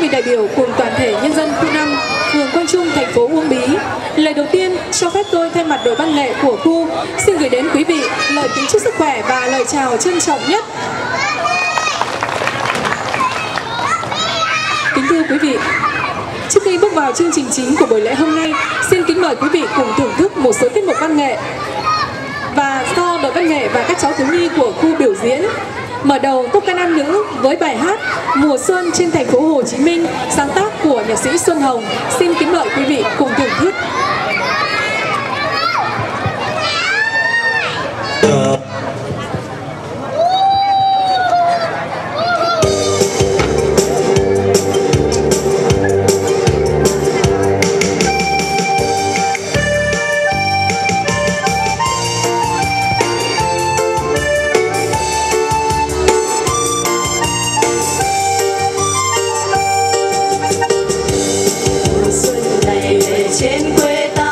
vị đại biểu cùng toàn thể nhân dân khu 5, phường Quang Trung, thành phố Uông Bí, lời đầu tiên cho phép tôi thay mặt đội văn nghệ của khu xin gửi đến quý vị lời kính chúc sức khỏe và lời chào trân trọng nhất. Kính thưa quý vị, trước khi bước vào chương trình chính của buổi lễ hôm nay, xin kính mời quý vị cùng thưởng thức một số tiết mục văn nghệ và do đội văn nghệ và các cháu thiếu nhi của khu biểu diễn. Mở đầu top ca nam nữ với bài hát Mùa Xuân trên thành phố Hồ Chí Minh, sáng tác của nhạc sĩ Xuân Hồng. Xin kính mời quý vị cùng thưởng thức. Trên quê ta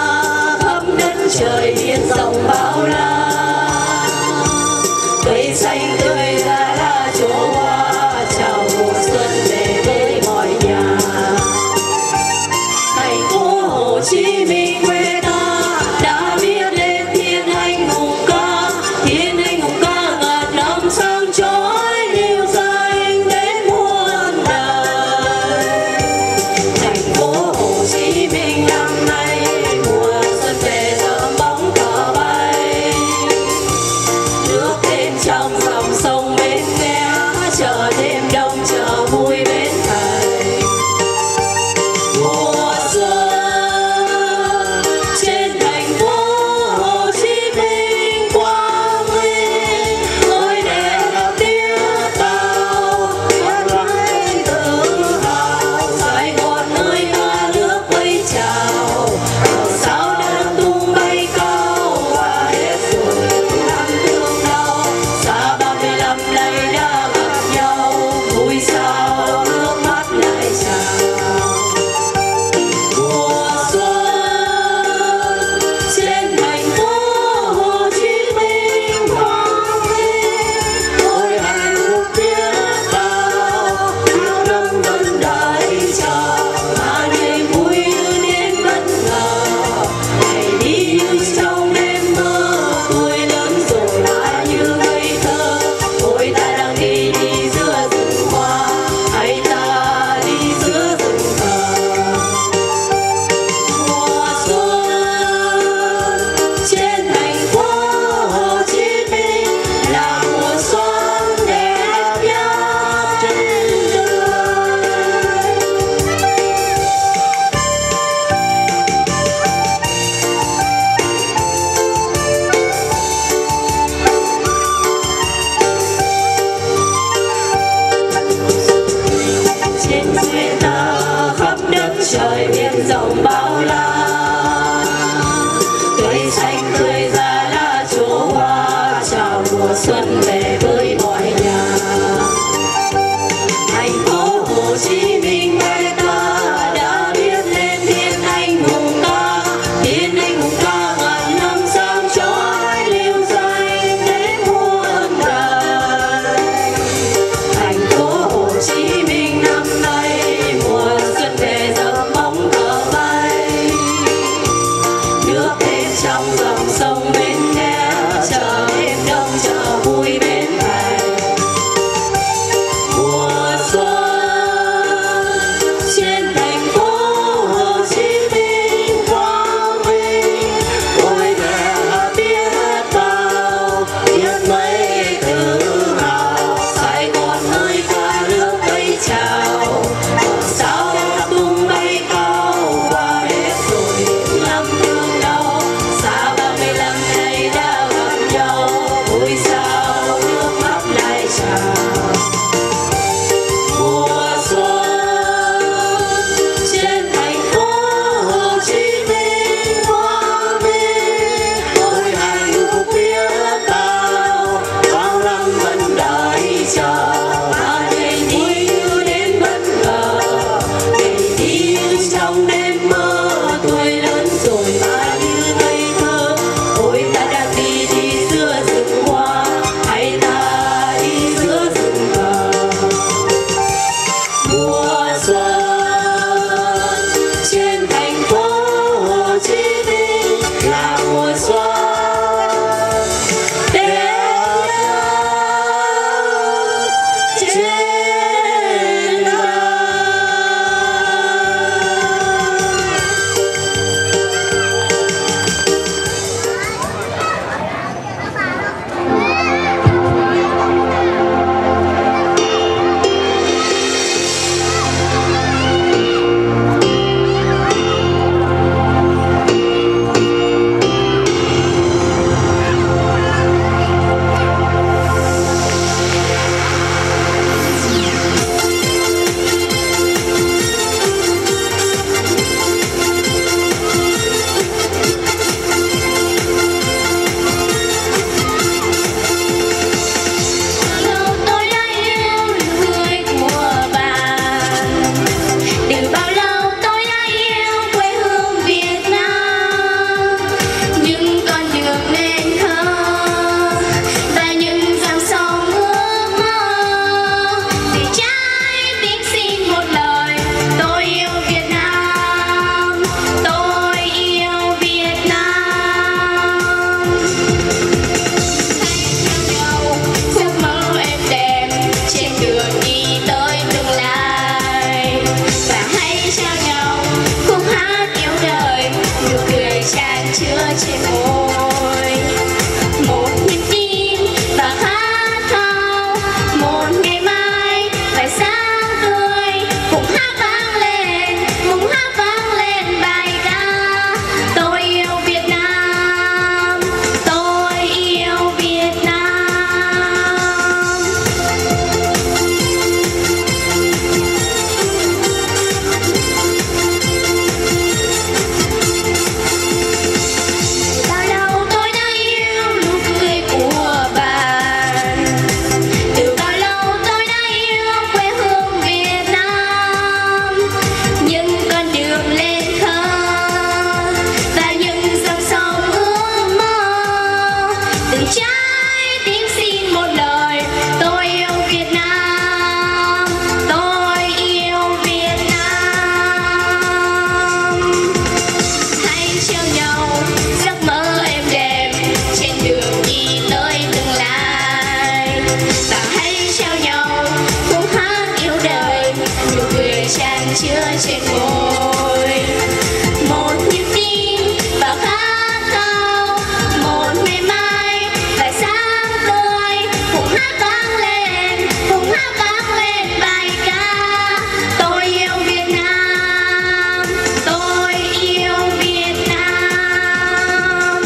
chứa trên môi. Một niềm tin và khát khao, một ngày mai phải sáng tươi. Cùng hát vang lên bài ca. Tôi yêu Việt Nam, tôi yêu Việt Nam.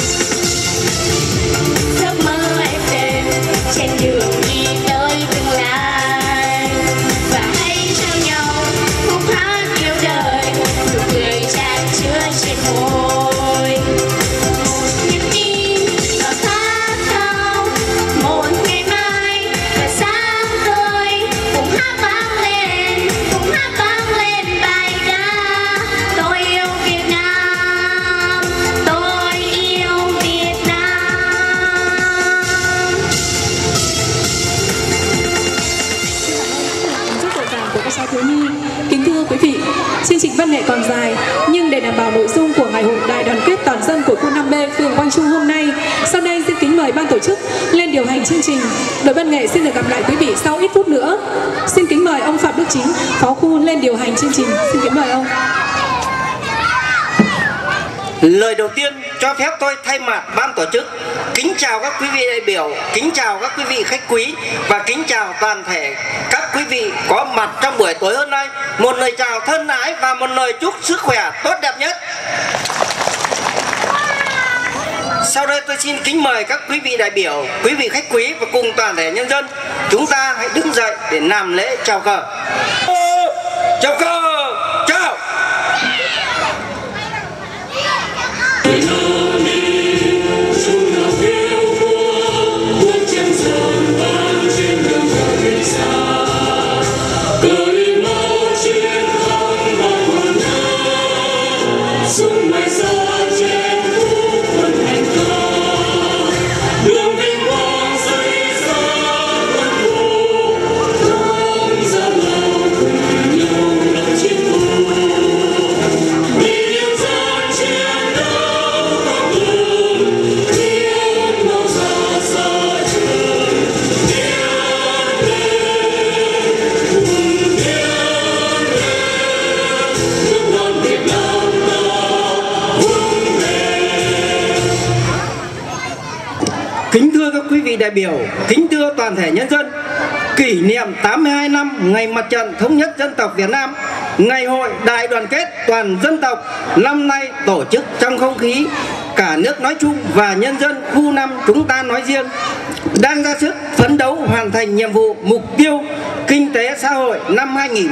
Giấc mơ em đêm trên đường đi tới tương lai, và hãy trao nhau khúc hát yêu đời, nụ cười chan chứa trên môi. Một niềm tin và khát khao, một ngày mai phải sáng tươi. Cùng hát vang lên bài ca. Tôi yêu Việt Nam, tôi yêu Việt Nam. Rất rộn ràng của các cháu thiếu nhi. Kính thưa quý vị, chương trình văn nghệ còn dài, nhưng để đảm bảo nội dung của Ngày hội Đại đoàn kết toàn dân của khu 5B phường Quang Trung hôm nay, sau đây xin kính mời ban tổ chức lên điều hành chương trình. Đội văn nghệ xin được gặp lại quý vị sau ít phút nữa. Xin kính mời ông Phạm Đức Chính, phó khu lên điều hành chương trình. Xin kính mời ông. Lời đầu tiên cho phép tôi thay mặt ban tổ chức kính chào các quý vị đại biểu, kính chào các quý vị khách quý và kính chào toàn thể các quý vị có mặt trong buổi tối hôm nay. Một lời chào thân ái và một lời chúc sức khỏe tốt đẹp nhất. Sau đây tôi xin kính mời các quý vị đại biểu, quý vị khách quý và cùng toàn thể nhân dân, chúng ta hãy đứng dậy để làm lễ chào cờ. Chào cờ, chào. Kính thưa các quý vị đại biểu, kính thưa toàn thể nhân dân, kỷ niệm 82 năm Ngày Mặt trận Thống nhất Dân tộc Việt Nam, Ngày hội Đại đoàn kết toàn dân tộc năm nay tổ chức trong không khí cả nước nói chung và nhân dân khu 5 chúng ta nói riêng đang ra sức phấn đấu hoàn thành nhiệm vụ mục tiêu kinh tế xã hội năm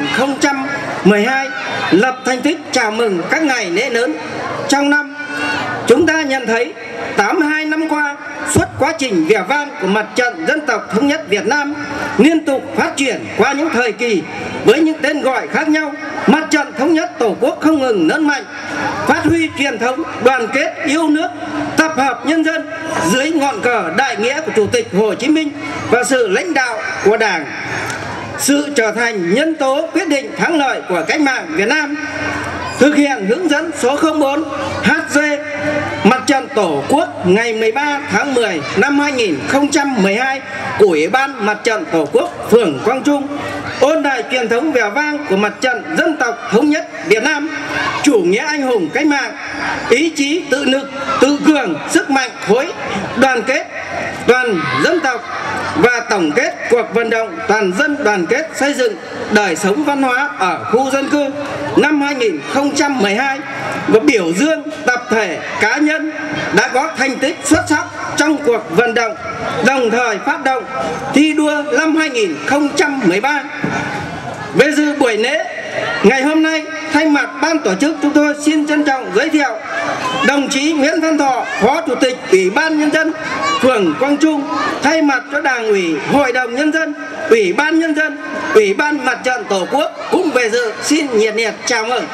2012, lập thành tích chào mừng các ngày lễ lớn trong năm. Chúng ta nhận thấy 82 năm qua, suốt quá trình vẻ vang của Mặt trận Dân tộc Thống nhất Việt Nam liên tục phát triển qua những thời kỳ với những tên gọi khác nhau. Mặt trận Thống nhất Tổ quốc không ngừng lớn mạnh, phát huy truyền thống đoàn kết yêu nước, tập hợp nhân dân dưới ngọn cờ đại nghĩa của Chủ tịch Hồ Chí Minh và sự lãnh đạo của Đảng, sự trở thành nhân tố quyết định thắng lợi của cách mạng Việt Nam. Thực hiện hướng dẫn số 04 HG Mặt trận Tổ quốc ngày 13 tháng 10 năm 2012 của Ủy ban Mặt trận Tổ quốc phường Quang Trung, ôn lại truyền thống vẻ vang của Mặt trận Dân tộc Thống nhất Việt Nam, chủ nghĩa anh hùng cách mạng, ý chí tự lực, tự cường, sức mạnh khối đoàn kết toàn dân tộc và tổng kết cuộc vận động toàn dân đoàn kết xây dựng đời sống văn hóa ở khu dân cư năm 2012 và biểu dương tập thể cá nhân đã có thành tích xuất sắc trong cuộc vận động, đồng thời phát động thi đua năm 2013. Về dự buổi lễ ngày hôm nay, thay mặt ban tổ chức chúng tôi xin trân trọng giới thiệu đồng chí Nguyễn Văn Thọ, Phó Chủ tịch Ủy ban Nhân dân phường Quang Trung, thay mặt cho Đảng ủy, Hội đồng Nhân dân, Ủy ban Nhân dân, Ủy ban Mặt trận Tổ quốc cũng về dự, xin nhiệt liệt chào mừng.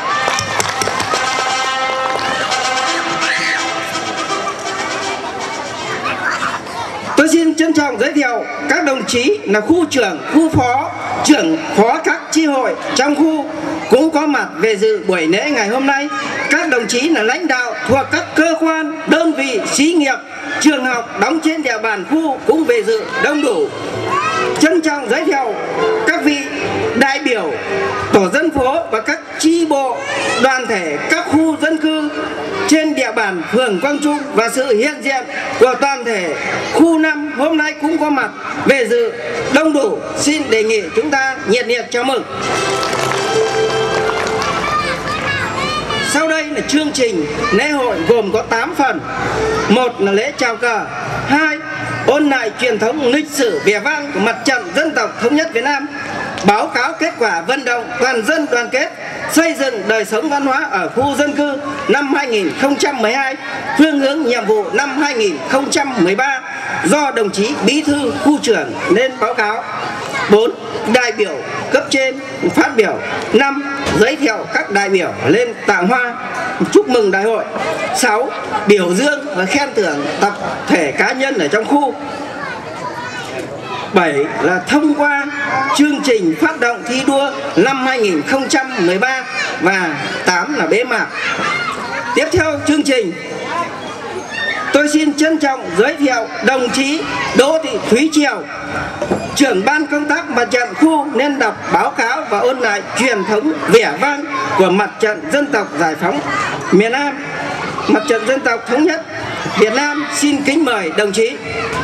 Tôi xin trân trọng giới thiệu các đồng chí là khu trưởng, khu phó, trưởng phó các chi hội trong khu cũng có mặt về dự buổi lễ ngày hôm nay. Các đồng chí là lãnh đạo thuộc các cơ quan, đơn vị, xí nghiệp, trường học đóng trên địa bàn khu cũng về dự đông đủ. Trân trọng giới thiệu các vị đại biểu tổ dân phố và các chi bộ đoàn thể các khu dân cư trên địa bàn phường Quang Trung và sự hiện diện của toàn thể khu 5 hôm nay cũng có mặt về dự đông đủ. Xin đề nghị chúng ta nhiệt liệt chào mừng. Sau đây là chương trình lễ hội gồm có 8 phần. 1 là lễ chào cờ, 2 ôn lại truyền thống lịch sử vẻ vang của Mặt trận Dân tộc Thống nhất Việt Nam, báo cáo kết quả vận động toàn dân đoàn kết xây dựng đời sống văn hóa ở khu dân cư năm 2012, phương hướng nhiệm vụ năm 2013 do đồng chí Bí thư khu trưởng lên báo cáo. 4 đại biểu cấp trên phát biểu. 5 giới thiệu các đại biểu lên tặng hoa chúc mừng đại hội. 6 biểu dương và khen thưởng tập thể cá nhân ở trong khu. 7 là thông qua chương trình phát động thi đua năm 2013 và 8 là bế mạc. Tiếp theo chương trình, tôi xin trân trọng giới thiệu đồng chí Đỗ Thị Thúy Triều, trưởng ban công tác mặt trận khu nên đọc báo cáo và ôn lại truyền thống vẻ vang của Mặt trận Dân tộc Giải phóng miền Nam, Mặt trận Dân tộc Thống nhất Việt Nam. Xin kính mời đồng chí.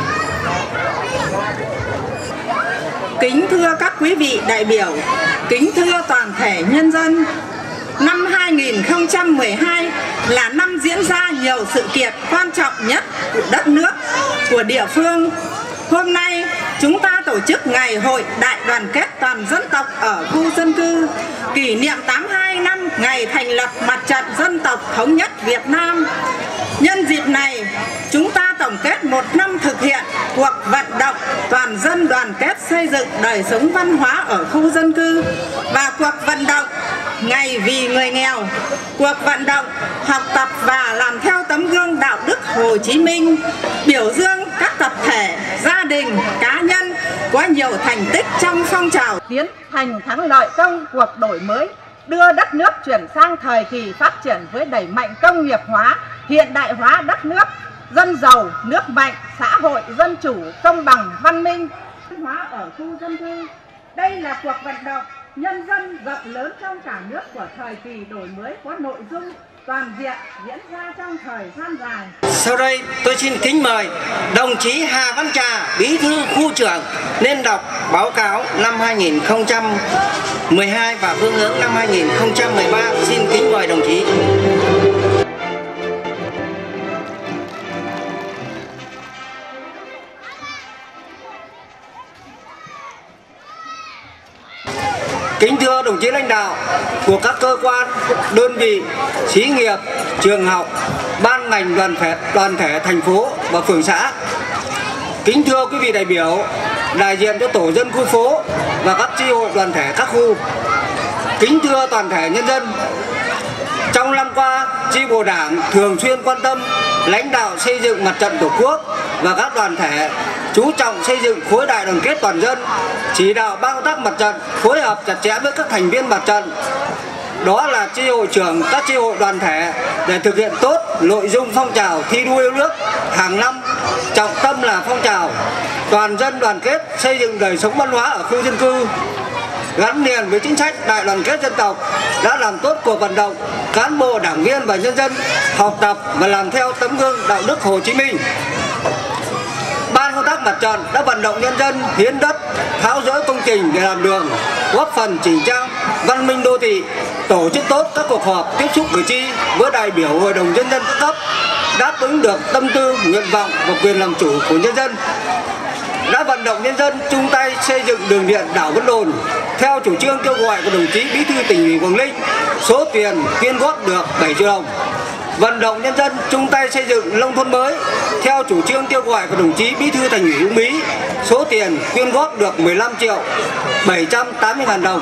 Kính thưa các quý vị đại biểu, kính thưa toàn thể nhân dân, năm 2012 là năm diễn ra nhiều sự kiện quan trọng nhất của đất nước, của địa phương. Hôm nay chúng ta tổ chức ngày hội đại đoàn kết toàn dân tộc ở khu dân cư, kỷ niệm 82 năm ngày thành lập Mặt trận Dân tộc Thống nhất Việt Nam. Nhân dịp này, chúng ta tổng kết một năm thực hiện cuộc vận động toàn dân đoàn kết xây dựng đời sống văn hóa ở khu dân cư và cuộc vận động Ngày vì người nghèo, cuộc vận động học tập và làm theo tấm gương đạo đức Hồ Chí Minh, biểu dương các tập thể, gia đình, cá nhân có nhiều thành tích trong phong trào tiến hành thắng lợi trong cuộc đổi mới, đưa đất nước chuyển sang thời kỳ phát triển với đẩy mạnh công nghiệp hóa, hiện đại hóa đất nước, dân giàu, nước mạnh, xã hội dân chủ, công bằng, văn minh, văn hóa ở khu dân cư. Đây là cuộc vận động nhân dân rộng lớn trong cả nước của thời kỳ đổi mới có nội dung toàn diện diễn ra trong thời gian dài. Sau đây tôi xin kính mời đồng chí Hà Văn Trà, Bí thư khu trưởng lên đọc báo cáo năm 2012 và phương hướng năm 2013. Xin kính mời đồng chí. Kính thưa đồng chí lãnh đạo của các cơ quan, đơn vị, xí nghiệp, trường học, ban ngành đoàn thể thành phố và phường xã. Kính thưa quý vị đại biểu, đại diện cho tổ dân khu phố và các chi hội đoàn thể các khu. Kính thưa toàn thể nhân dân, trong năm qua, chi bộ Đảng thường xuyên quan tâm lãnh đạo xây dựng Mặt trận Tổ quốc và các đoàn thể chú trọng xây dựng khối đại đoàn kết toàn dân, chỉ đạo ban công tác mặt trận phối hợp chặt chẽ với các thành viên mặt trận. Đó là chi hội trưởng các chi hội đoàn thể để thực hiện tốt nội dung phong trào thi đua yêu nước hàng năm, trọng tâm là phong trào toàn dân đoàn kết xây dựng đời sống văn hóa ở khu dân cư. Gắn liền với chính sách đại đoàn kết dân tộc, đã làm tốt cuộc vận động cán bộ, đảng viên và nhân dân học tập và làm theo tấm gương đạo đức Hồ Chí Minh. Ban công tác mặt trận đã vận động nhân dân hiến đất, tháo dỡ công trình để làm đường, góp phần chỉnh trang văn minh đô thị, tổ chức tốt các cuộc họp tiếp xúc cử tri với đại biểu Hội đồng Nhân dân các cấp, đáp ứng được tâm tư, nguyện vọng và quyền làm chủ của nhân dân. Đã vận động nhân dân chung tay xây dựng đường điện đảo Vân Đồn theo chủ trương kêu gọi của đồng chí Bí thư Tỉnh ủy Quảng Ninh, số tiền quyên góp được 7 triệu đồng. Vận động nhân dân chung tay xây dựng nông thôn mới theo chủ trương kêu gọi của đồng chí Bí thư Thành ủy Uông Bí, số tiền quyên góp được 15 triệu 780 ngàn đồng.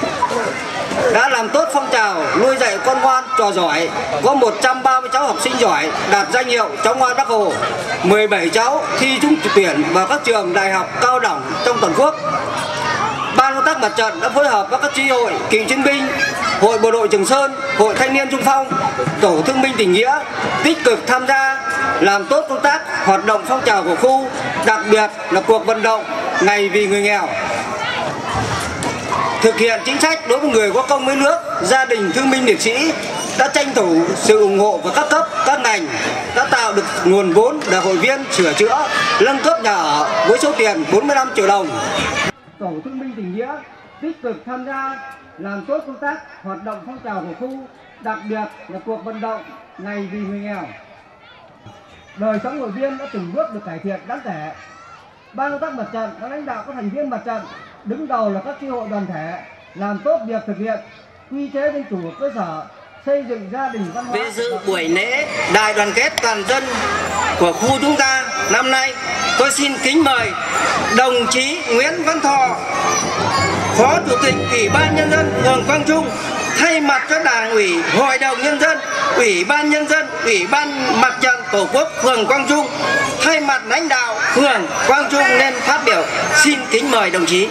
Đã làm tốt phong trào nuôi dạy con ngoan trò giỏi, có 130 cháu học sinh giỏi đạt danh hiệu cháu ngoan Bác Hồ, 17 cháu thi trúng tuyển vào các trường đại học cao đẳng trong toàn quốc. Ban công tác mặt trận đã phối hợp với các chi hội cựu chiến binh, Hội Bộ đội Trường Sơn, Hội Thanh niên Xung phong, Tổ thương binh tình nghĩa tích cực tham gia làm tốt công tác hoạt động phong trào của khu, đặc biệt là cuộc vận động Ngày vì người nghèo. thực hiện chính sách đối với người có công với nước, gia đình thương binh liệt sĩ, đã tranh thủ sự ủng hộ của các cấp, các ngành, đã tạo được nguồn vốn để hội viên sửa chữa, nâng cấp nhà ở với số tiền 45 triệu đồng. Tổ thương binh tình nghĩa tích cực tham gia làm tốt công tác hoạt động phong trào của khu, đặc biệt là cuộc vận động ngày vì người nghèo. Đời sống hội viên đã từng bước được cải thiện đáng kể. Ban công tác mặt trận đã lãnh đạo các thành viên mặt trận, đứng đầu là các chi hội đoàn thể, làm tốt việc thực hiện quy chế dân chủ ở cơ sở, xây dựng gia đình văn hóa. Về dự buổi lễ đại đoàn kết toàn dân của khu chúng ta năm nay, tôi xin kính mời đồng chí Nguyễn Văn Thọ, Phó Chủ tịch Ủy ban Nhân dân phường Quang Trung, thay mặt cho Đảng ủy, Hội đồng Nhân dân, Ủy ban Nhân dân, Ủy ban Mặt trận Tổ quốc phường Quang Trung, thay mặt lãnh đạo phường Quang Trung nên phát biểu. Xin kính mời đồng chí.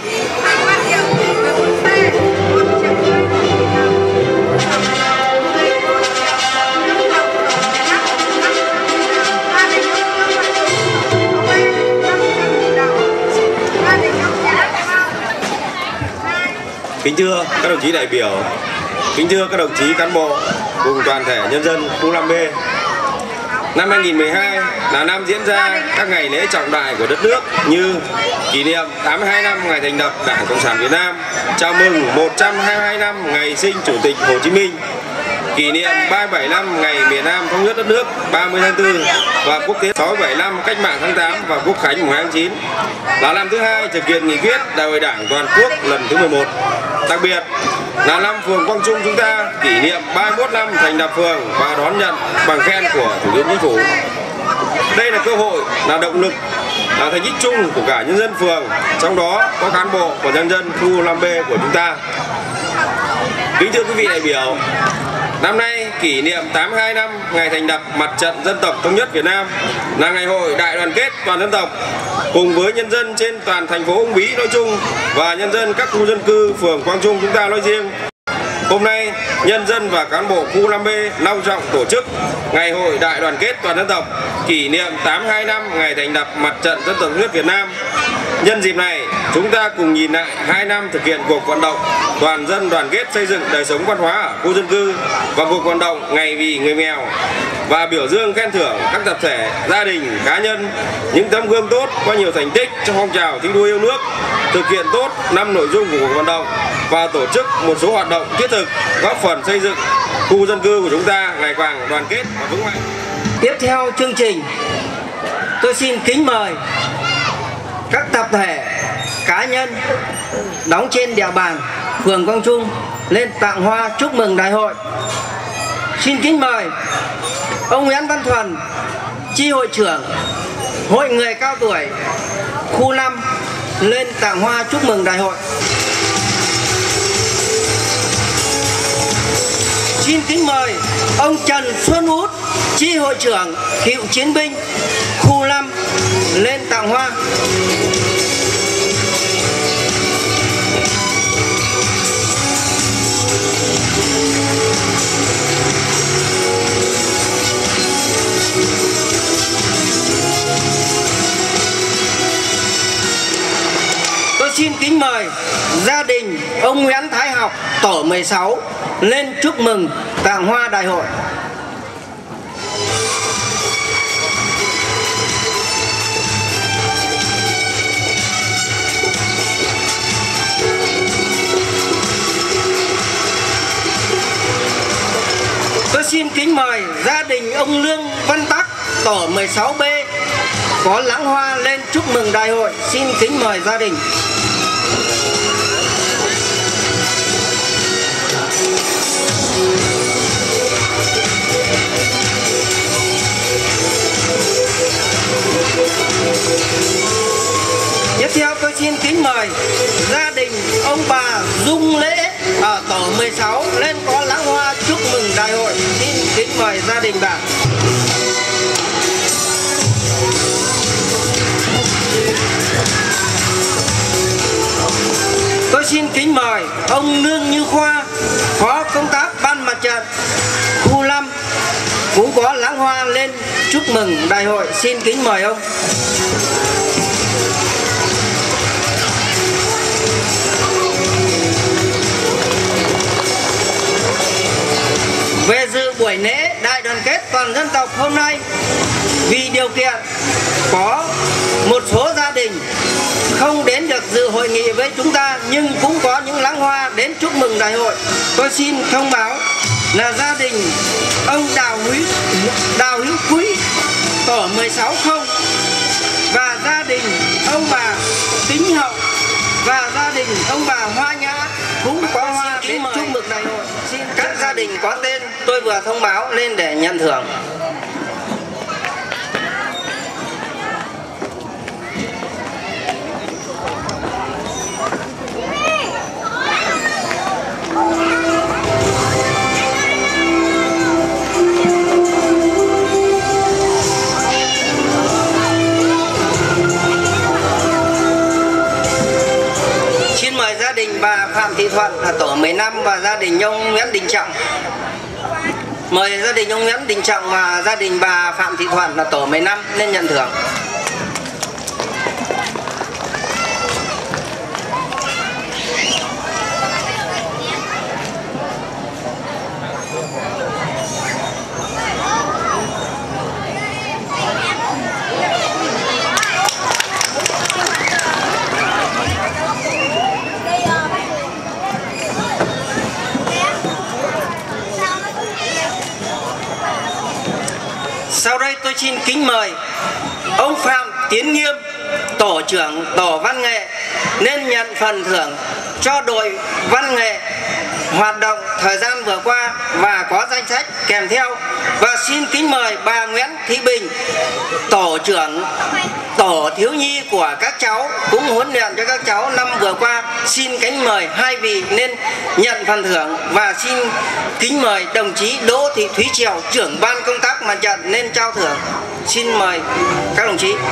Kính thưa các đồng chí đại biểu, kính thưa các đồng chí cán bộ cùng toàn thể nhân dân khu 5B. Năm 2012 là năm diễn ra các ngày lễ trọng đại của đất nước như kỷ niệm 82 năm ngày thành lập Đảng Cộng sản Việt Nam, chào mừng 122 năm ngày sinh Chủ tịch Hồ Chí Minh, kỷ niệm 37 năm ngày miền Nam thống nhất đất nước 30 tháng 4 và quốc tế 675 cách mạng tháng 8 và quốc khánh mùng 2 tháng 9, là năm thứ hai thực hiện nghị quyết Đại hội Đảng toàn quốc lần thứ 11. Đặc biệt là năm phường Quang Trung chúng ta kỷ niệm 31 năm thành lập phường và đón nhận bằng khen của Thủ tướng Chính phủ. Đây là cơ hội, là động lực, là thành tích chung của cả nhân dân phường, trong đó có cán bộ và nhân dân khu 5B của chúng ta. Kính thưa quý vị đại biểu, năm nay kỷ niệm 82 năm ngày thành lập Mặt trận Dân tộc Thống nhất Việt Nam, là ngày hội đại đoàn kết toàn dân tộc, cùng với nhân dân trên toàn thành phố Uông Bí nói chung và nhân dân các khu dân cư phường Quang Trung chúng ta nói riêng. Hôm nay, nhân dân và cán bộ khu 5B long trọng tổ chức ngày hội đại đoàn kết toàn dân tộc kỷ niệm 82 năm ngày thành lập Mặt trận Dân tộc Thống nhất Việt Nam. Nhân dịp này, chúng ta cùng nhìn lại 2 năm thực hiện cuộc vận động toàn dân đoàn kết xây dựng đời sống văn hóa ở khu dân cư và cuộc vận động ngày vì người nghèo, và biểu dương khen thưởng các tập thể, gia đình, cá nhân những tấm gương tốt có nhiều thành tích trong phong trào thi đua yêu nước, thực hiện tốt 5 nội dung của cuộc vận động và tổ chức một số hoạt động thiết thực góp phần xây dựng khu dân cư của chúng ta ngày càng đoàn kết và vững mạnh. Tiếp theo chương trình, tôi xin kính mời các tập thể, cá nhân đóng trên địa bàn phường Quang Trung lên tặng hoa chúc mừng đại hội. Xin kính mời ông Nguyễn Văn Thuần, chi hội trưởng Hội người cao tuổi khu 5 lên tặng hoa chúc mừng đại hội. Xin kính mời ông Trần Xuân Út, chi hội trưởng cựu chiến binh khu 5 lên tặng hoa. Tôi xin kính mời gia đình ông Nguyễn Thái Học, tổ 16 lên chúc mừng tặng hoa đại hội. Tôi xin kính mời gia đình ông Lương Văn Tắc, tổ 16B có lãng hoa lên chúc mừng đại hội. Xin kính mời gia đình. Tiếp theo tôi xin kính mời gia đình ông bà Dung Lễ ở tổ 16 lên có lãng hoa chúc mừng đại hội. Xin kính mời gia đình bà. Tôi xin kính mời ông Lương Như Khoa, phó công tác ban mặt trận khu 5 cũng có lãng hoa lên chúc mừng đại hội. Xin kính mời ông. về dự buổi lễ đại đoàn kết toàn dân tộc hôm nay. Vì điều kiện có một số gia đình không đến được dự hội nghị với chúng ta, nhưng cũng có những lãng hoa đến chúc mừng đại hội. Tôi xin thông báo là gia đình ông Đào Hữu Quý tổ 16 không, và gia đình ông bà Kính Hậu và gia đình ông bà Hoa Nhã cũng có hoa đến chúc mừng đại hội. Xin các gia đình có tên tôi vừa thông báo lên để nhận thưởng. Xin mời gia đình bà Phạm Thị Thuận là tổ 15 và gia đình ông Nguyễn Đình Trọng. Mời gia đình ông Nguyễn Đình Trọng và gia đình bà Phạm Thị Thuận là tổ 15 lên nhận thưởng. Sau đây tôi xin kính mời ông Phạm Tiến Nghiêm, tổ trưởng tổ văn nghệ, nên nhận phần thưởng cho đội văn nghệ hoạt động thời gian vừa qua và có danh sách kèm theo. Và xin kính mời bà Nguyễn Thị Bình, tổ trưởng tổ thiếu nhi của các cháu, cũng huấn luyện cho các cháu năm vừa qua. Xin kính mời hai vị nên nhận phần thưởng. Và xin kính mời đồng chí Đỗ Thị Thúy Triều, trưởng ban công tác mặt trận nên trao thưởng. Xin mời các đồng chí.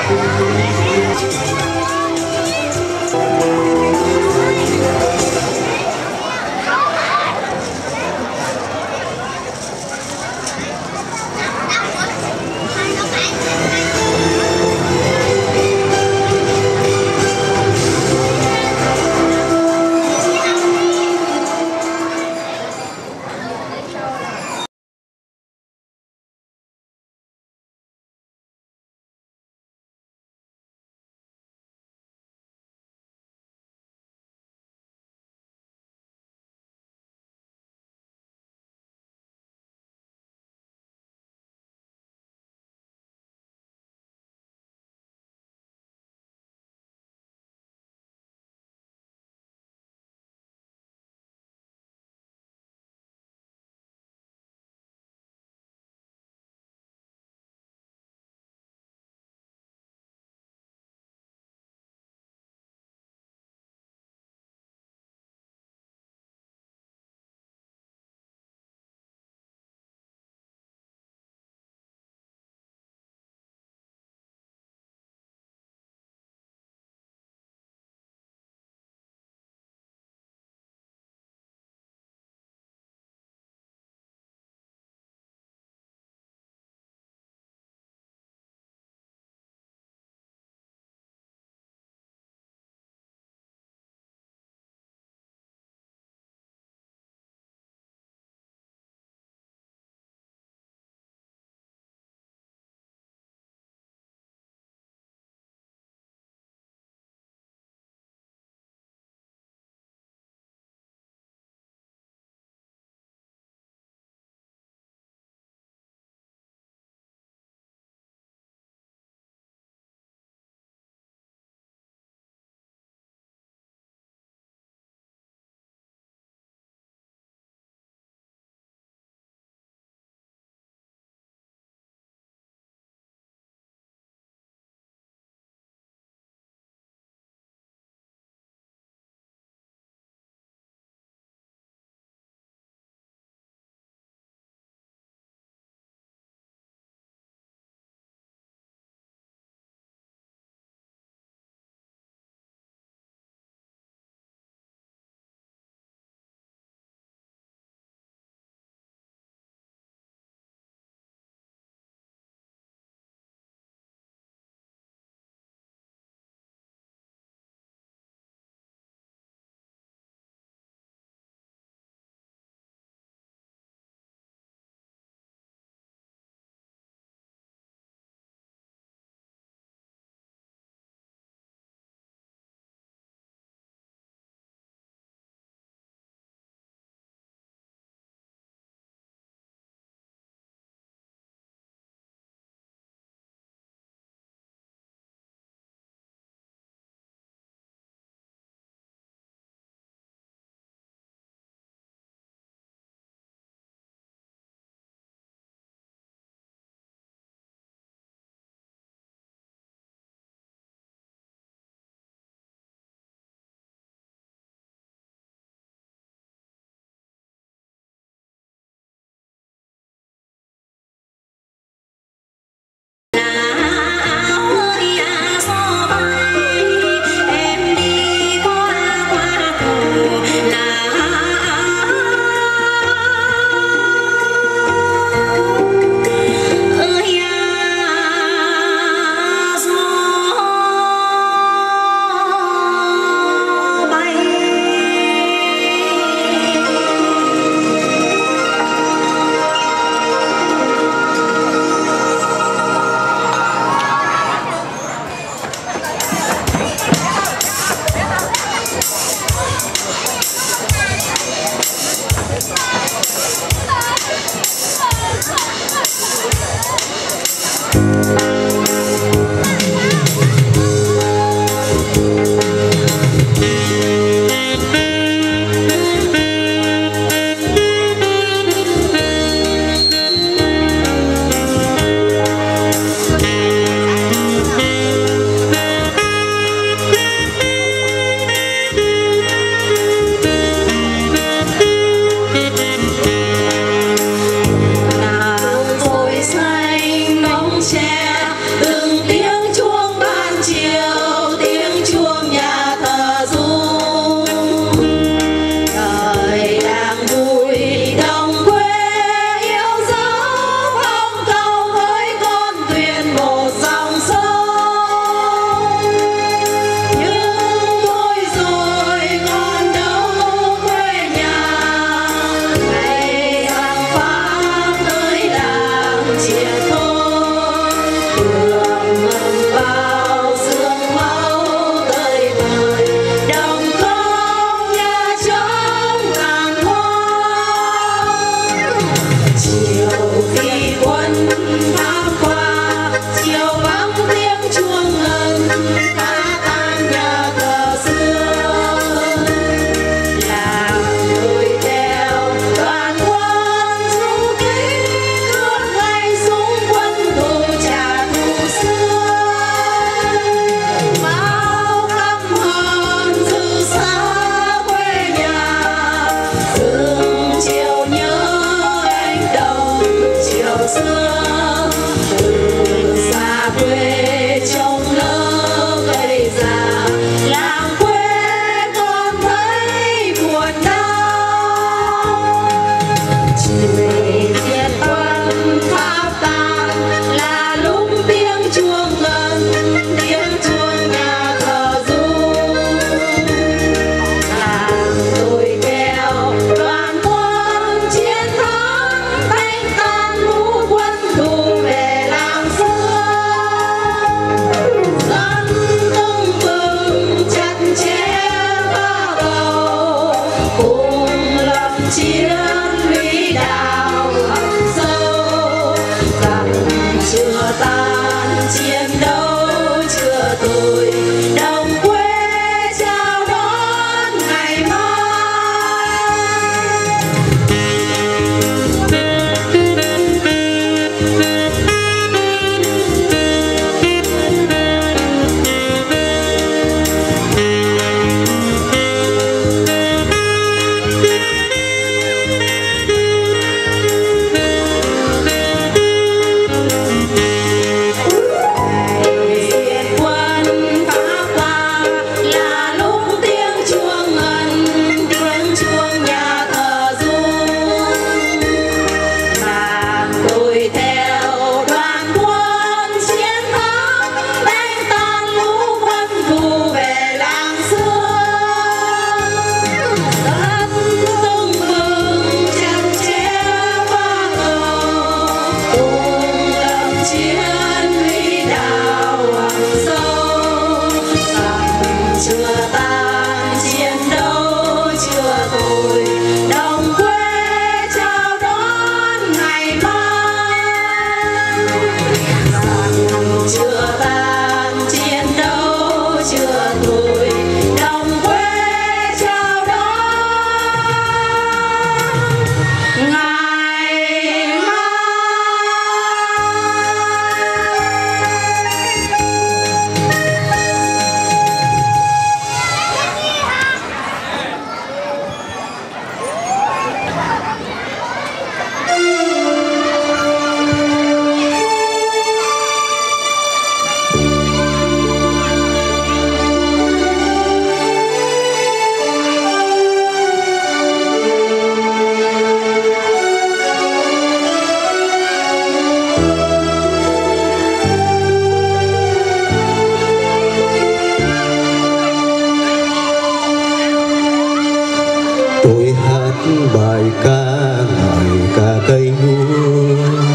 bài ca ngợi ca cây lúa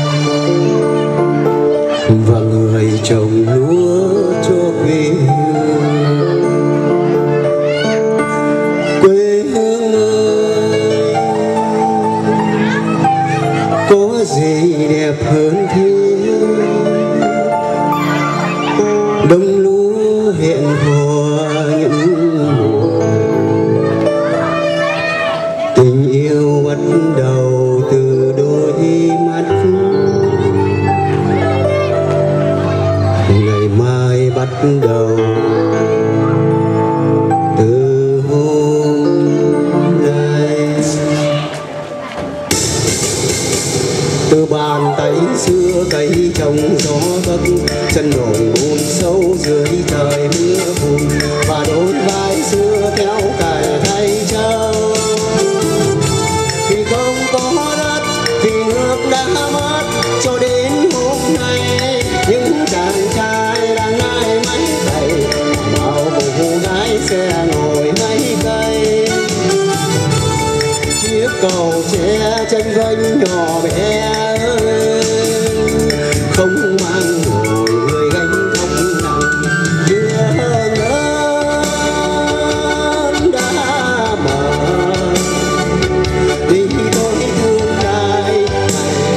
và người trồng lúa cho quê hương ơi, có gì đẹp hơn thế, đông lúa hẹn hò những mùa tình yêu bắt đầu từ đôi mắt, ngày mai bắt đầu từ hôm nay. Từ bàn tay xưa cây trồng gió bấc, chân đồn bùn sâu dưới trời mưa phùn, và đôi vai xưa theo cài thay trâu. Vì không có đất, vì nước đã mất, cho đến hôm nay những chàng trai đang nai máy cày, bao cô gái xe ngồi máy cây. Chiếc cầu tre chân vênh nhỏ bé không mang nổi người gánh không nặng, đưa lớn đã mở. Vì tôi thương trai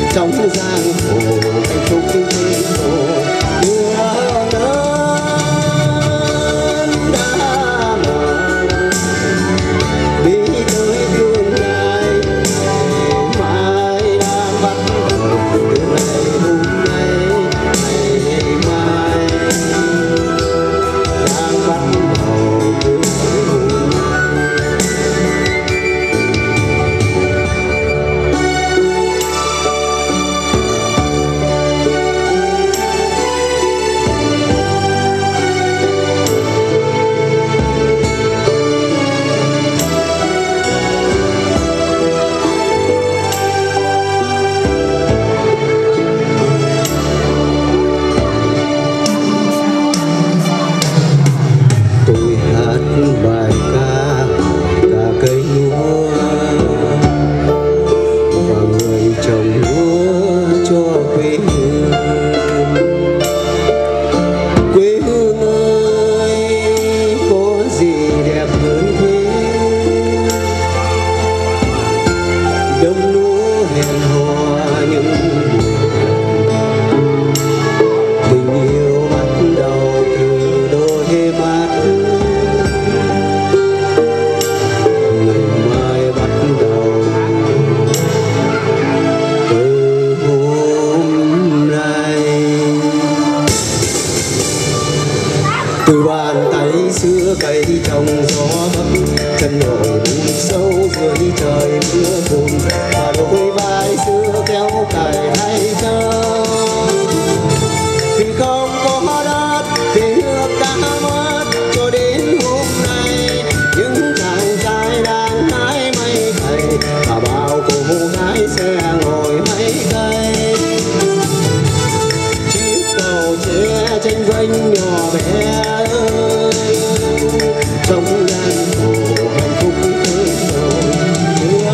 trong giang hồ hạnh phúc thiên hồ đưa lớn đã mòn đi tới tương lai mai đang bắt đầu từ ngày hôm nay ngày mai đang bắt đầu từ ngày hôm tôi hát bài ca cây lúa và người trồng lúa cho quê hương. Quê hương ơi có gì đẹp hơn thế, đông lúa hẹn hò những tình yêu bắt đầu từ đôi mắt, ngày mai bắt đầu từ hôm nay. Từ bàn tay xưa cày trồng gió bấc, chân ngồi bùn sâu dưới trời mưa phùn, và đôi vai xưa kéo cày hay không. Vì không có đất thì nước đã mất cho đến hôm nay, những chàng trai đang hái mây cày và bao cô gái sẽ ngồi mây cày. Chiếc cầu tre tranh vênh nhỏ bé trong giang hồ hạnh phúc tới rồi đưa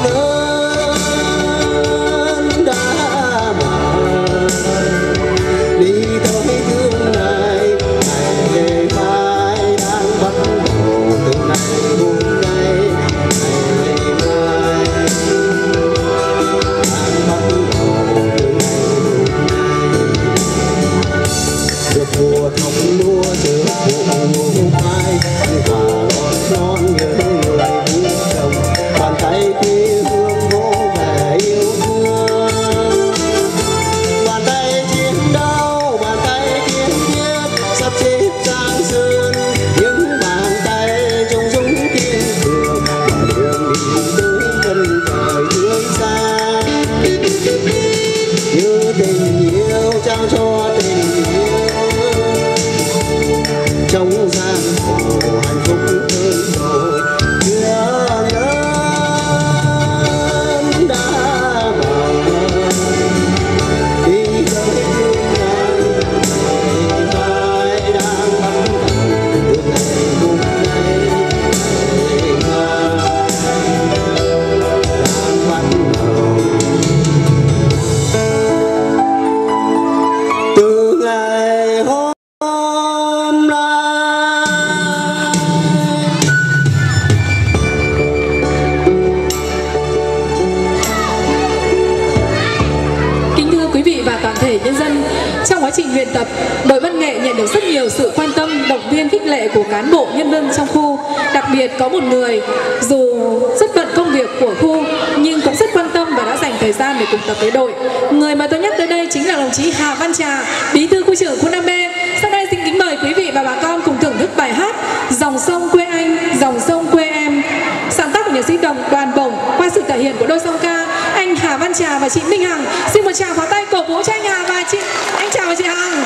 lớn đã mòn đi tới tương lai ngày mai đang bắt đầu từ ngày hôm nay ngày mai đang bắt đầu từ ngày hôm nay. Được mùa thóc lúa được mùa mai và lót non nhớ người vui chồng, bàn tay quê hương vỗ về yêu thương. Bàn tay chiến đấu, bàn tay kiên quyết sắp chết giang sơn, những bàn tay trong dũng kiên cường và đường đi tới chân trời tươi sáng. Như tình yêu trao cho tình yêu trong giang hồ hạnh phúc tới rồi đưa lớn đã mòn đi tới tương lai ngày mai đang bắt đầu từ ngày hôm nay ngày mai đang bắt đầu từ ngày hôm nay. Kính thưa quý vị và toàn thể nhân dân, trong quá trình luyện tập, đội văn nghệ nhận được rất nhiều sự quan tâm, động viên khích lệ của cán bộ nhân dân trong khu. Đặc biệt có một người dù rất bận công việc của khu nhưng cũng rất quan tâm và đã dành thời gian để cùng tập với đội. Người mà tôi nhắc tới đây chính là đồng chí Hà Văn Trà, bí thư khu trưởng khu 5B. Sau đây xin kính mời quý vị và bà con cùng thưởng thức bài hát Dòng sông quê anh, dòng sông quê em, sáng tác của nhạc sĩ Đoàn Bổng qua sự thể hiện của đôi song ca anh Hà Văn Trà và chị Minh Hằng. Xin một tràng pháo tay cổ vũ cho anh Hà và anh Trà và chị Hằng.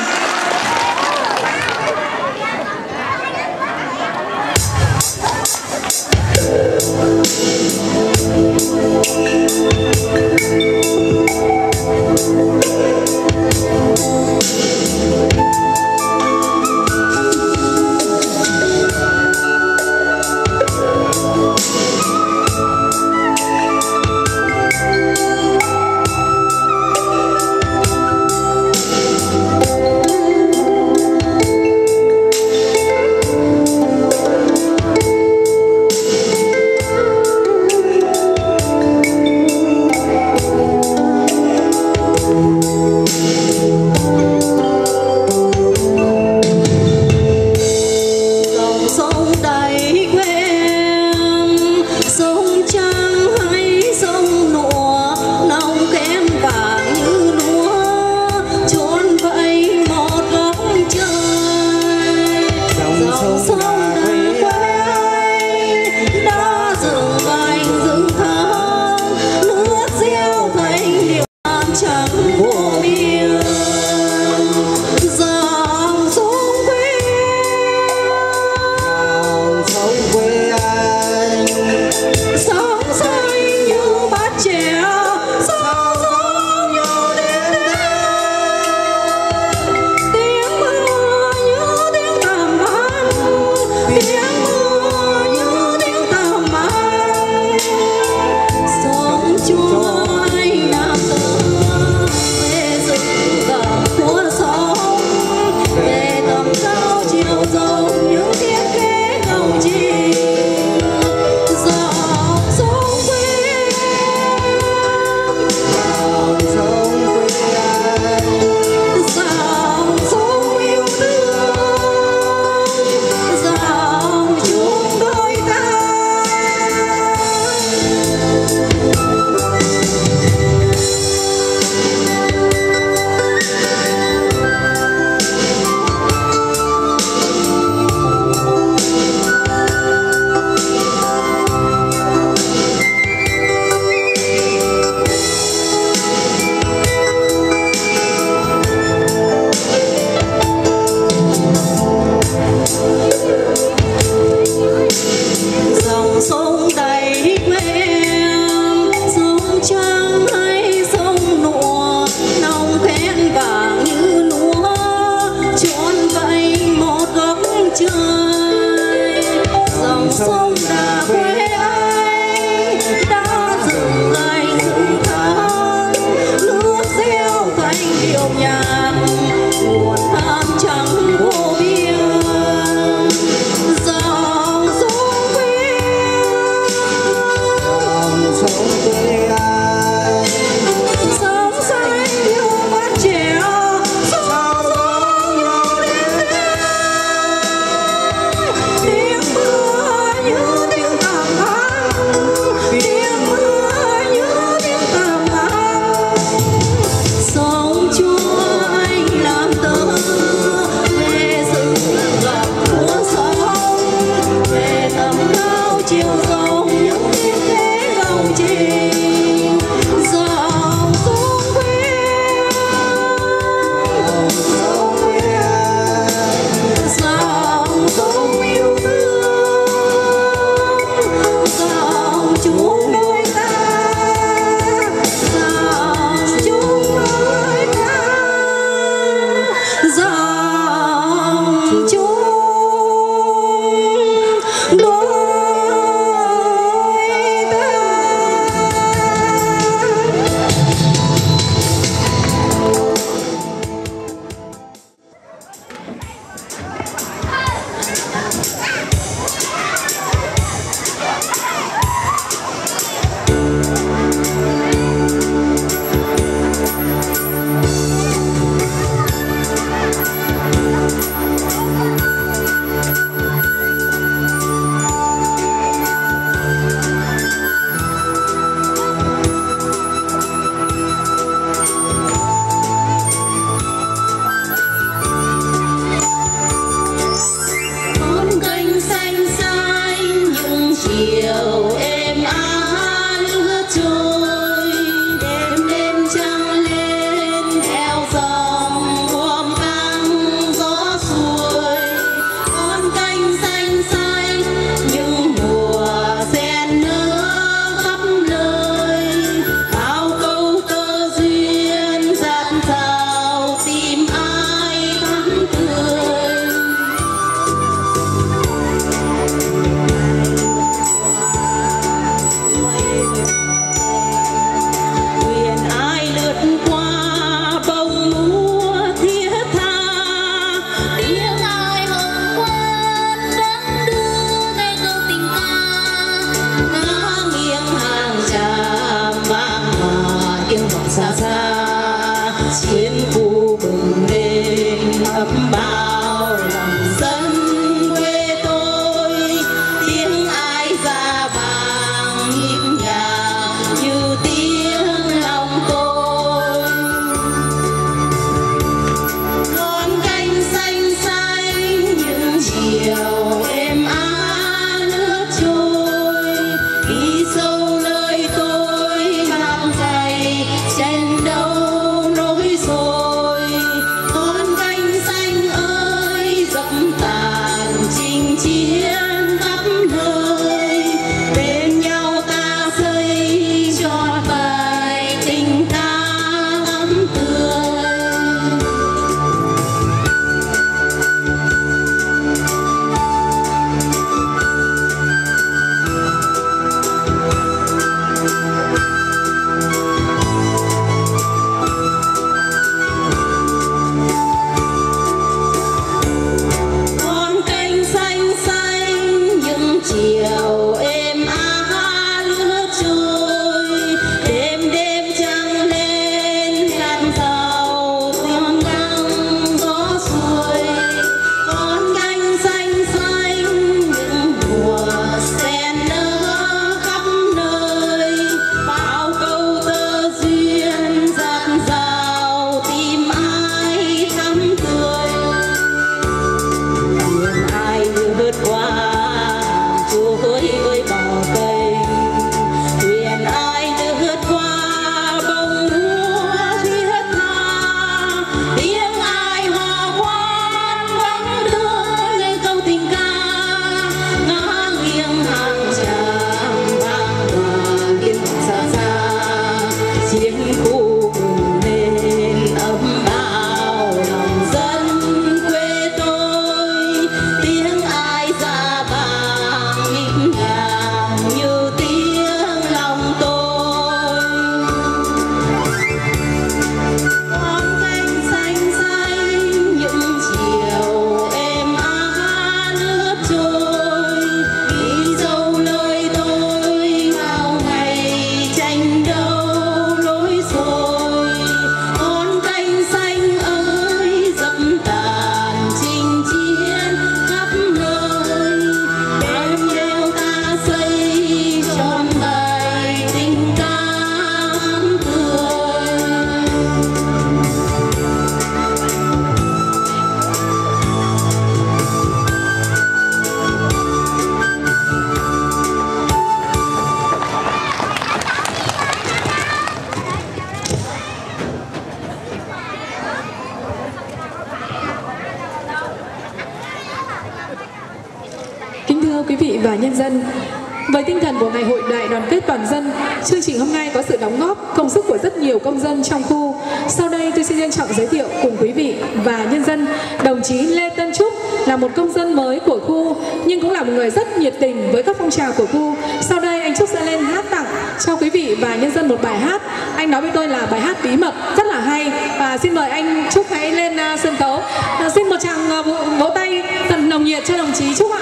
và nhân dân. Với tinh thần của Ngày hội đại đoàn kết toàn dân, chương trình hôm nay có sự đóng góp, công sức của rất nhiều công dân trong khu. Sau đây tôi xin trân trọng giới thiệu cùng quý vị và nhân dân đồng chí Lê Tân Trúc, là một công dân mới của khu nhưng cũng là một người rất nhiệt tình với các phong trào của khu. Sau đây anh Trúc sẽ lên hát tặng cho quý vị và nhân dân một bài hát. Anh nói với tôi là bài hát bí mật rất là hay, và xin mời anh Trúc hãy lên sân khấu. Xin một tràng vỗ tay thật nồng nhiệt cho đồng chí Trúc ạ.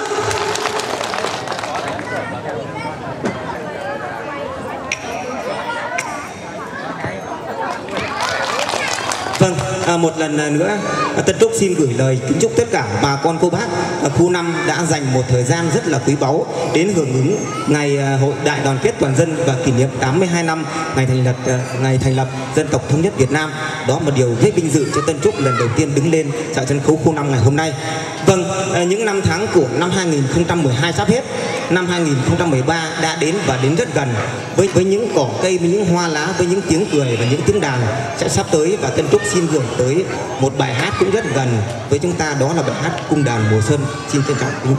Vâng, một lần nữa Tân Trúc xin gửi lời kính chúc tất cả bà con cô bác khu 5 đã dành một thời gian rất là quý báu đến hưởng ứng ngày hội đại đoàn kết toàn dân và kỷ niệm 82 năm ngày thành lập dân tộc thống nhất Việt Nam. Đó một điều rất vinh dự cho Tân Trúc lần đầu tiên đứng lên tại sân khấu khu 5 ngày hôm nay. Vâng, những năm tháng của năm 2012 sắp hết, năm 2013 đã đến và đến rất gần, với những cỏ cây, với những hoa lá, với những tiếng cười và những tiếng đàn sẽ sắp tới, và Tân Trúc xin gửi tới một bài hát cũng rất gần với chúng ta, đó là bài hát Cung đàn mùa xuân. Xin trân trọng.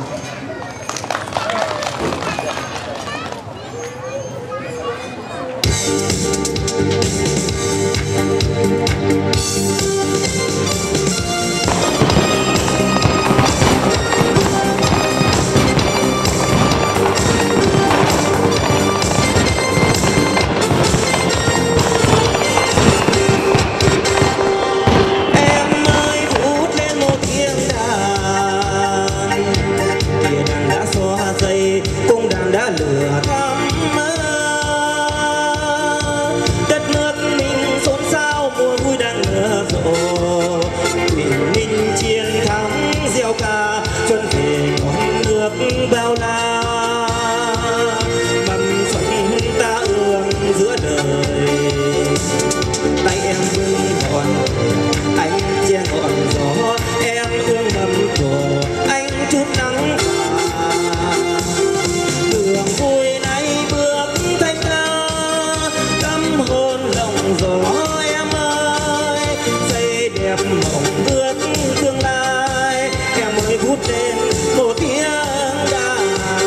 bao la mầm xuân ta ương giữa đời. Tay em vương ngọn anh che ngọn gió, em ương mầm trổ anh chút nắng phà. Đường vui nay bước thanh ca tâm hồn lòng gió em ơi, xây đẹp mộng bước tương lai em ơi vút lên một tiếng đàn.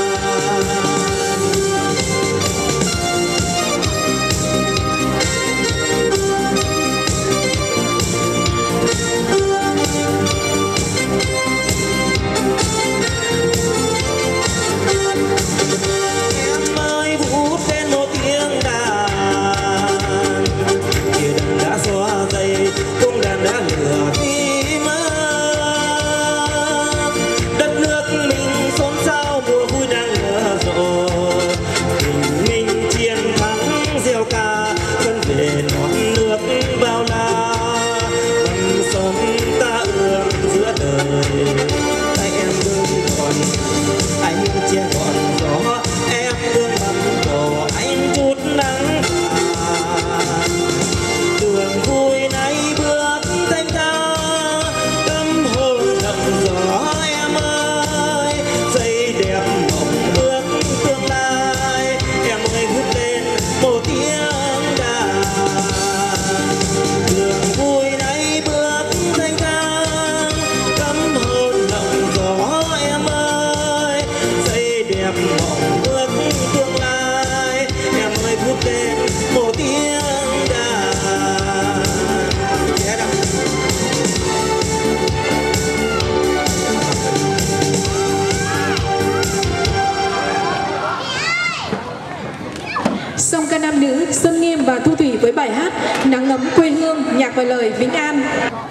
Em ơi vút lên một tiếng đàn, kia đàn đã xóa dây cung đàn đã lửa tim đất nước mình xôn xao mùa vui đang nở rộ. Tình mình chiến thắng gieo ca xuân về non nước bao la, mầm xuân ta ươm giữa đời. Tay em vương còn anh che ngọn gió, em vương mầm đỏ anh chút nắng phà. Đường vui nay bước thanh ca tâm hồn rộng gió em ơi, xây đẹp mộng bước tương lai em ơi vút lên một tiếng đàn. Đường vui nay bước thanh ca tâm hồn rộng gió em ơi, xây đẹp mộng bước tương lai em ơi vút lên một tiếng đàn. Song ca nam nữ Xuân Nghiêm và Thu Thủy với bài hát Nắng ấm quê hương, nhạc và lời Vĩnh An.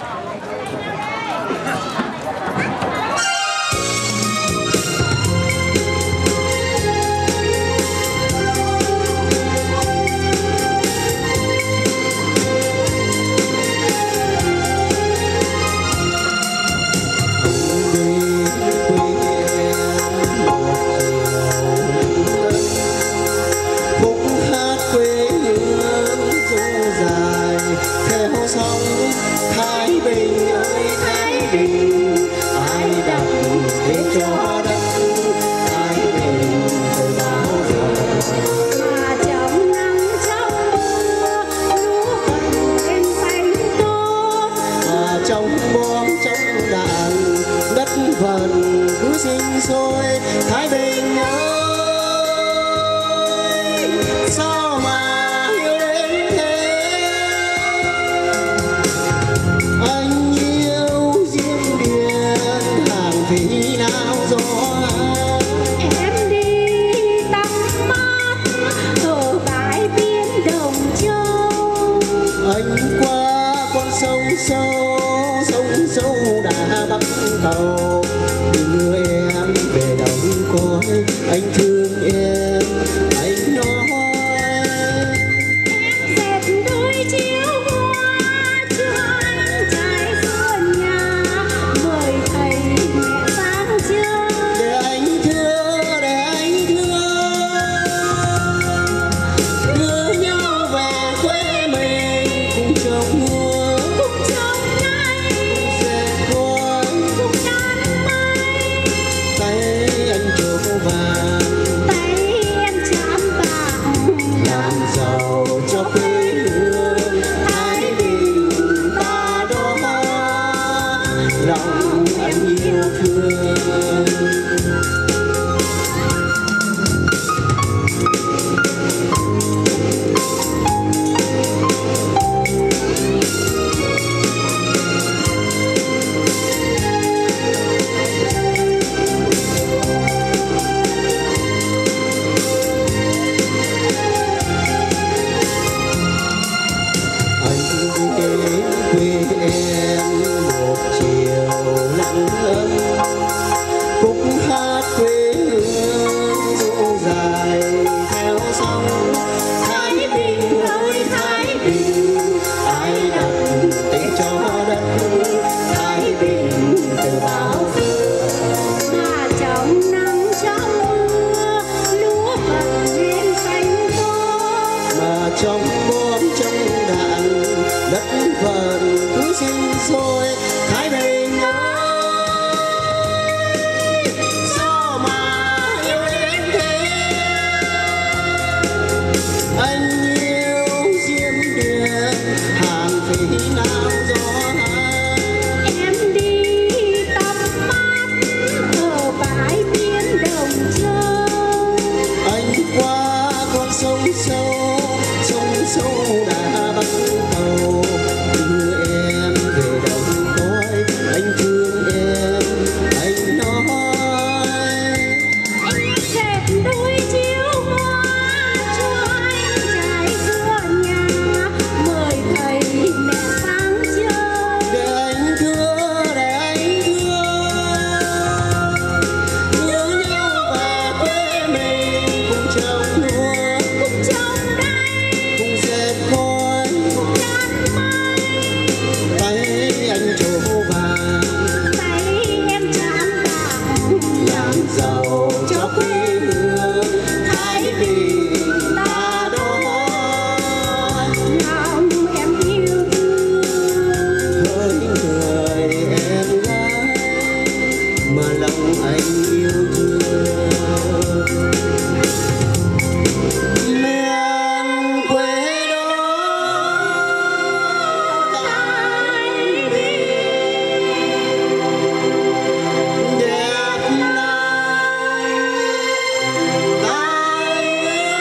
Khúc hát quê hương ru dài theo sóng Thái Bình ơi Thái Bình, ai đặt tên cho đất Thái Bình từ bao giờ. Mà trong nắng trong mưa lúa phần em xanh tốt, Mà trong bom trong đàn đất vần cứ sinh sôi Thái Bình ơi anh qua con sông sâu đã bắt tàu đưa em về đâu coi anh thương em anh nói em dệt đôi chiếu hoa cho anh trái vườn nhà mời thầy mẹ sáng trưa để anh thương đưa nhau về quê mình cùng trồng lúa cùng trồng cây dệt cối cùng đan mây tay anh trổ vàng tay em chạm bạc làm giàu cho quê hương Thái Bình ta đó lòng anh yêu thương. Quê em một chiều lặng ấm khúc hát quê hương ru dài theo sông Thái Bình ơi Thái Bình ai đặt tên cho đất Thái Bình từ bao giờ mà trong nắng trong mưa lúa vàng lên xanh tốt mà trong bom trong đạn đất vần cứ sinh sôi Thái Bình ơi sao mà yêu đến thế anh yêu diêm điền hàng phí nào gió em đi tắm mát ở bãi biển Đồng Châu anh qua con sông sâu đã bắt tàu đưa em về đâu coi anh thương em anh nói em dệt đôi chiếu hoa cho anh trái vườn nhà mời thầy mẹ sáng chơi để anh thương đưa nhau về quê mình cùng trồng lúa cùng trồng cây cùng dệt cối cùng đan mây tay anh trổ vàng tay em chạm bạc làm giàu cho quê hương Thái Bình ta đó lòng em yêu thương với người em gái mà lòng anh yêu thương miền quê đó Thái Bình đẹp này ta yêu.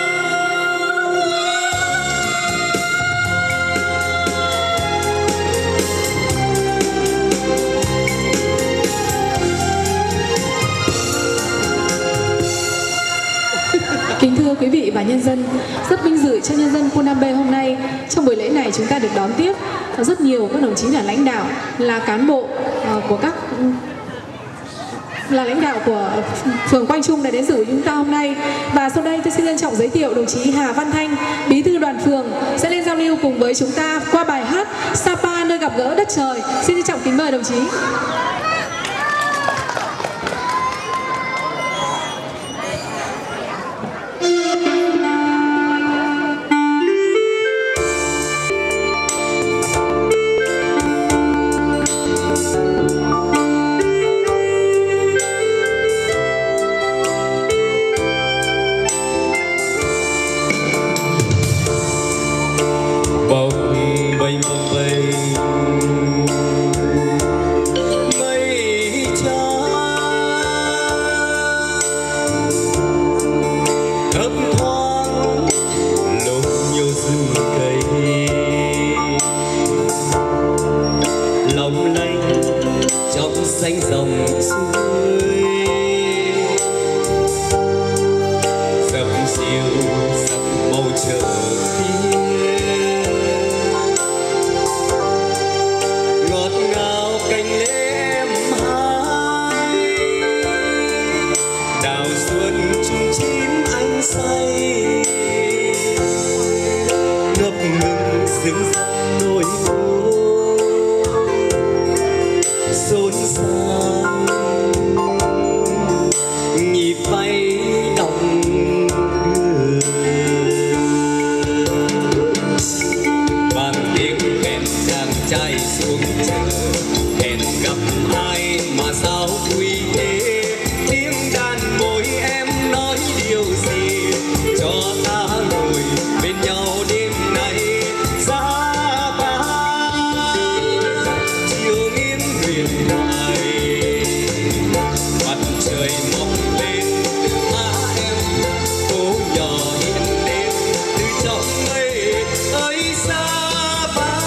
Kính thưa quý vị và nhân dân, rất vinh dự cho nhân dân khu Nam B hôm nay. Trong buổi lễ này chúng ta được đón tiếp rất nhiều các đồng chí là lãnh đạo, là cán bộ là lãnh đạo của phường Quang Trung đã đến dự chúng ta hôm nay. Và sau đây tôi xin trân trọng giới thiệu đồng chí Hà Văn Thanh, bí thư đoàn phường sẽ lên giao lưu cùng với chúng ta qua bài hát Sapa nơi gặp gỡ đất trời. Xin trân trọng kính mời đồng chí. bồng bềnh mây trắng thấp thoáng lộn nhiều rừng cây lòng lanh trong xanh dòng suối dập dìu dập màu trời ngồi phố xôn xao nhịp bay đồng bằng tiếng hẹn chàng trai xuống chợ hẹn gặp ai mà sao vui thế tiếng đàn môi em nói điều gì cho ta ngồi bên nhau đêm nay xa ba chiều nghiêng huyền thoại mặt trời mọc lên từ má em phố nhỏ hiện đêm từ trong mây ơi xa ba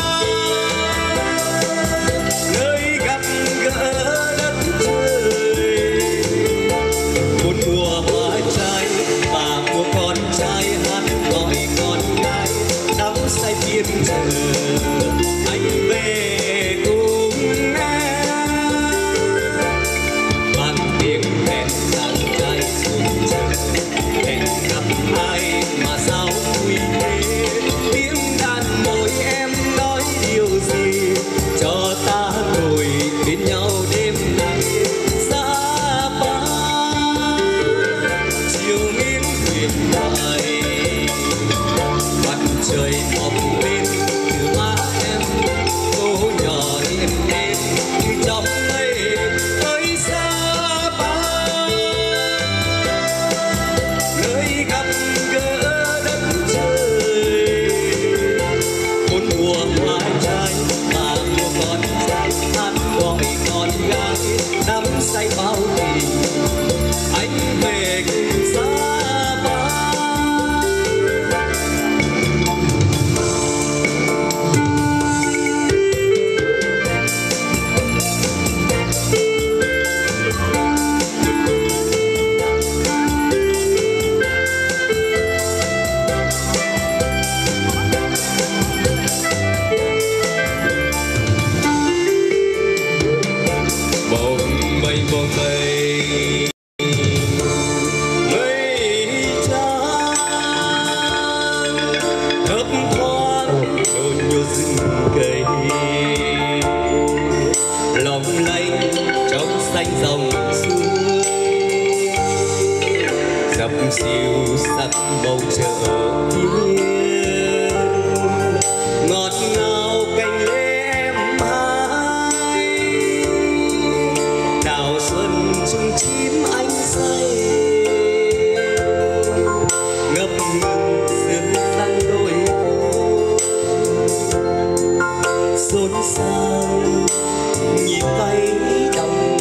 nơi gặp gỡ đất trời bốn mùa hoa trái và mùa con trai hát gọi con gái đắm say phiên chờ anh về cùng em mang tiếng hẹn chàng trai xuống chợ hẹn gặp ai mà sao vui thế tiếng đàn môi em nói điều gì cho ta ngồi bên nhau đêm nay xa ba chiều nghiêng huyền thoại mặt trời mọc lên từ má em phố nhỏ yên êm như trong mây ơi xa ba nơi gặp gỡ đất trời bốn mùa hoa trái và mùa con trai hát gọi con gái đắm say bao tình anh về cùng xa ba bồng mây mây trắng thấp thoáng đôi nhô rừng cây lòng lanh trong xanh dòng suối dập dìu sắc bầu trời thiên ngọt ngào cành lê em hái đào xuân chung chim anh say ngập ngừng sương sang đôi phố xôn xao nhịp bay đồng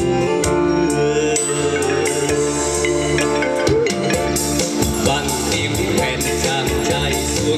bằng tiếng hẹn chàng trai xuống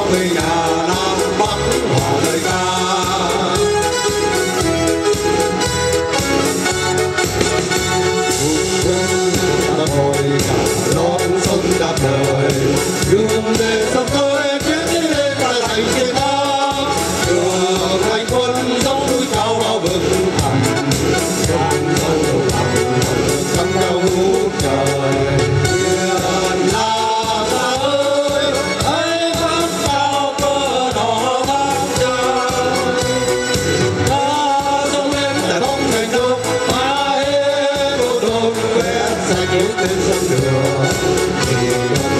về nhà Nam Bắc hòa lời ca. Ngồi cả lon sông đạp đời đường về sông tôi chuyến đi lên ta thành trên ta đường hành quân giống núi cao bao bừng thẳm trong sâu đầu thẳm căng cao ngút trời biển là ta ơi hãy vác cao cờ đỏ vang trời ta dâng lên để không thành đâu ta hết một đôi quét sạch những tên sông đường thì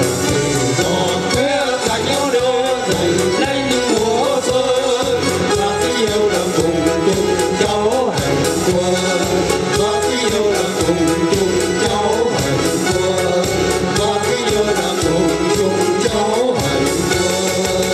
giọt tuyết sạch nhau đưa dậy lên những mùa xuân và cái yêu đầm cùng chung cháu hành quân và cái yêu đầm cùng chung cháu hành quân và cái yêu đầm cùng chung cháu hành quân.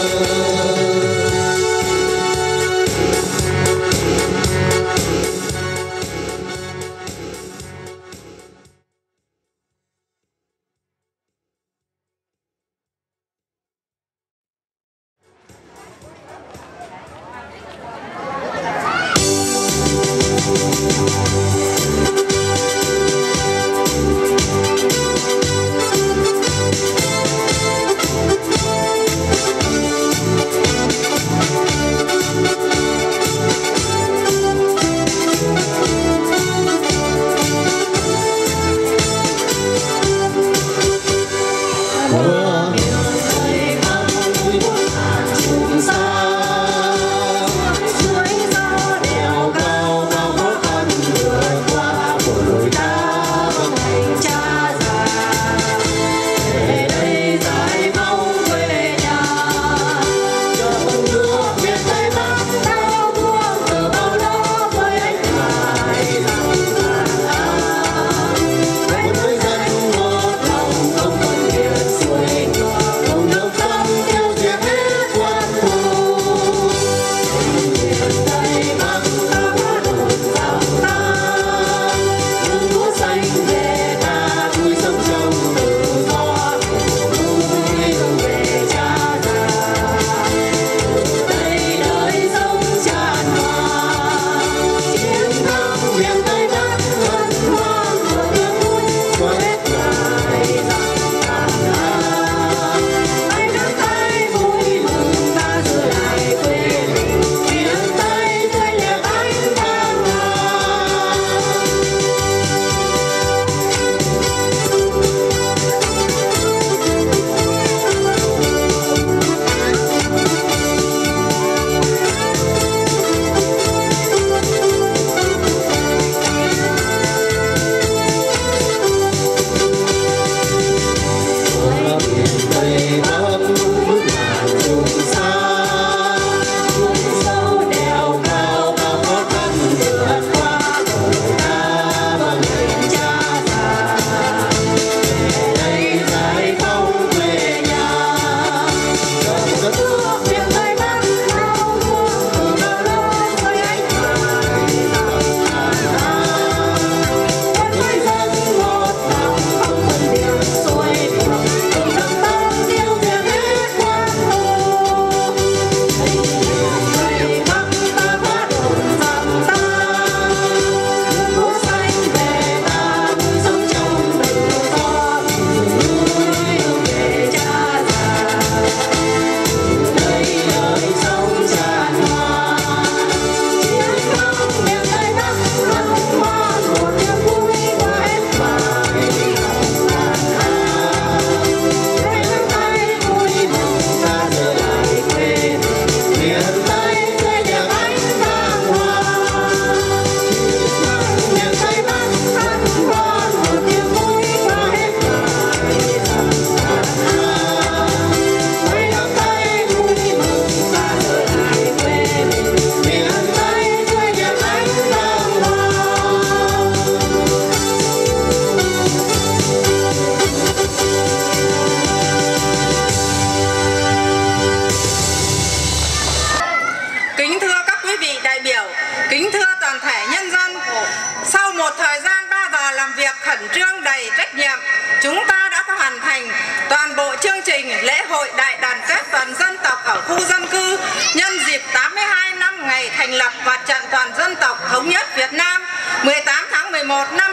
chúng ta đã hoàn thành toàn bộ chương trình lễ hội đại đoàn kết toàn dân tộc ở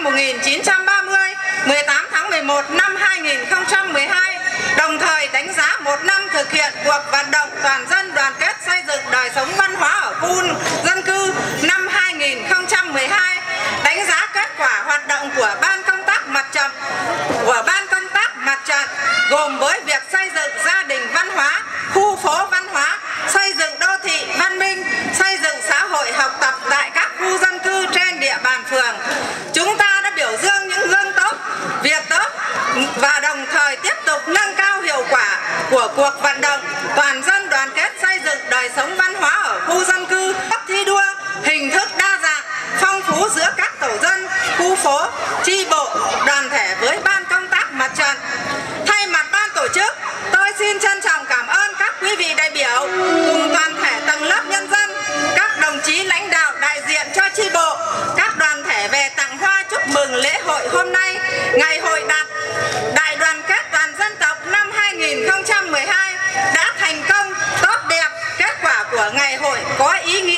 năm 1930, 18 tháng 11 năm 2012, đồng thời đánh giá một năm thực hiện cuộc vận động toàn dân đoàn kết xây dựng đời sống văn hóa ở khu dân cư năm 2012, đánh giá kết quả hoạt động của Ban công tác mặt trận gồm với việc xây dựng gia đình văn hóa, khu phố văn hóa, xây dựng đô thị văn minh, xây dựng xã hội học tập tại các khu dân cư trên địa bàn phường. Chúng ta đã biểu dương những gương tốt, việc tốt và đồng thời tiếp tục nâng cao hiệu quả của cuộc vận động toàn dân đoàn kết xây dựng đời sống văn hóa ở khu dân cư. Thi đua hình thức đa dạng, phong phú giữa các tổ dân, khu phố, chi bộ, đoàn thể với Ban công tác mặt trận. Thay mặt ban tổ chức, tôi xin trân trọng cảm ơn các quý vị đại biểu cùng toàn thể tầng lớp nhân dân, các đồng chí lãnh đạo đại diện cho chi bộ, các đoàn thể về tặng hoa chúc mừng lễ hội hôm nay, ngày hội đại đoàn kết toàn dân tộc năm 2012 đã thành công tốt đẹp. Kết quả của ngày hội có ý nghĩa